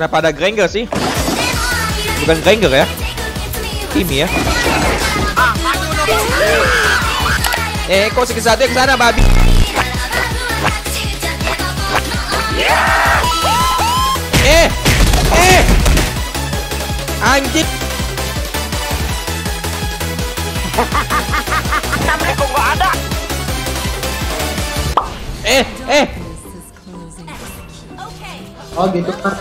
Kenapa ada Granger sih? Bukan Granger ya? Timmy ya? Kok sikit satu ke sana babi. Anjing. Assalamualaikum gak ada. Oh gitu kan.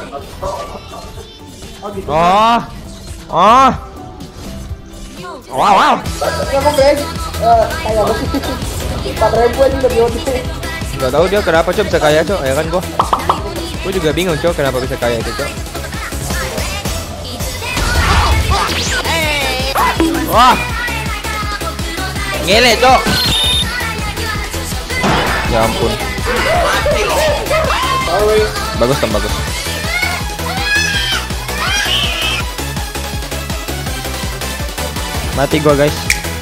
Wow. Ya mau kayak kayak begitu. 4.000 aja udah bioti. Gak tahu dia kenapa bisa kaya cok, ya kan gua juga bingung cok kenapa bisa kaya itu cok. Wah, ngele cok. Ya ampun. Bagus kan bagus. Mati gua guys.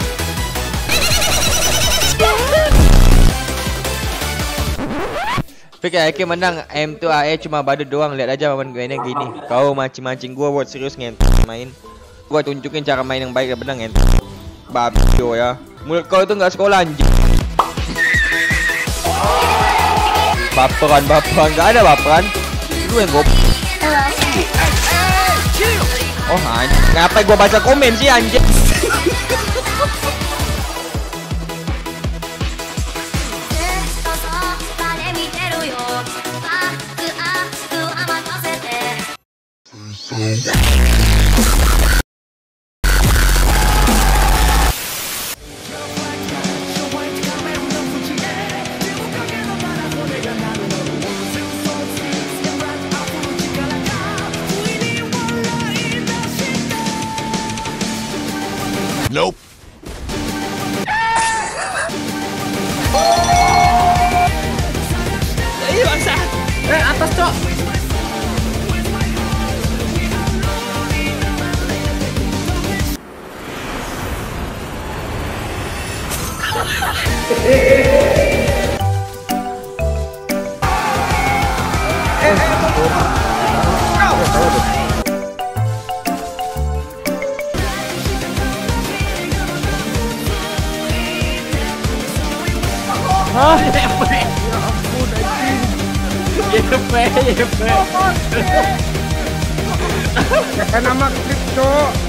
Fikir Ake menang M2 AE cuma badut doang. Lihat aja main gue ini gini. Kau mancing-mancing gua buat serius main. Gua tunjukin cara main yang baik dan benar ngent. Babio ya. Mulut kau itu nggak sekolah anjing. Baperan nggak ada baperan. Lu yang goblok. Oh anjing. Ngapain gua baca komen sih anjing? Nope. Iya bangsa. Atas cok. Nama kripto.